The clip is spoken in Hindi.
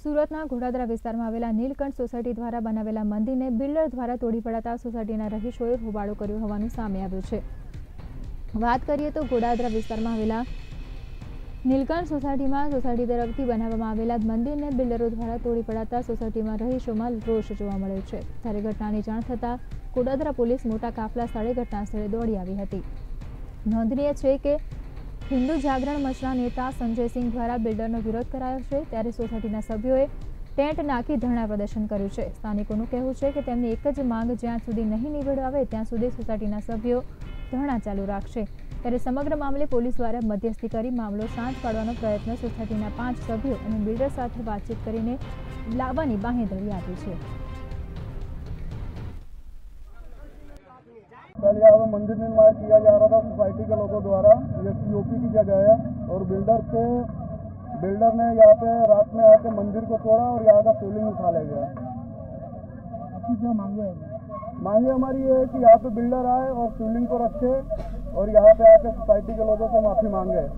સુરતના ઘોડાદરા વિસ્તારમાં આવેલા નીલકંઠ સોસાયટી દ્વારા બનાવેલા મંદિરને બિલ્ડર દ્વારા તોડી પડાતા સોસાયટીના રહીશોએ હોબાળો કર્યો હોવાનું સામે આવ્યું છે। વાત કરીએ તો ઘોડાદરા વિસ્તારમાં આવેલા નીલકંઠ સોસાયટીમાં સોસાયટી તરફથી બનાવવામાં આવેલા મંદિરને બિલ્ડરો દ્વારા તોડી પડાતા સોસાયટીમાં રહીશોમાં રોષ જોવા મળ્યો છે। ત્યારે ઘટનાની જાણ થતાં ઘોડાદરા પોલીસ મોટા કાફલા સ્થળે ઘટનાસ્થળે દોડી આવી હતી। નોંધનીય છે કે हिंदू जागरण मंचना नेता संजय सिंह द्वारा बिल्डरनो विरोध करायो छे, त्यारे सोसायटीना सभ्योए टेंट नाखी धरना प्रदर्शन कर्युं छे। स्थानिकोनुं कहेवुं छे के तेमनी एक ज मांग ज्यां सुधी नहीं निवडावे त्यां सुधी सोसायटीना सभ्यो धरना चालू राखशे। त्यारे समग्र मामले पोलीस द्वारा मध्यस्थी करी मामलो शांत पाडवानो प्रयत्न सोसायटीना 5 सभ्यो अने बिल्डर साथे वातचीत करीने लाववानी बांहेधरी आपी छे। कल यहाँ पर मंदिर निर्माण किया जा रहा था सोसाइटी के लोगों द्वारा। ये पीओपी की जगह है और बिल्डर ने यहाँ पे रात में आके मंदिर को तोड़ा और यहाँ का सीलिंग उठा ले गया। आपकी क्या मांगे हमारी ये है कि यहाँ पे बिल्डर आए और सीलिंग को रखे और यहाँ पे आके सोसाइटी के लोगों से माफी मांगे।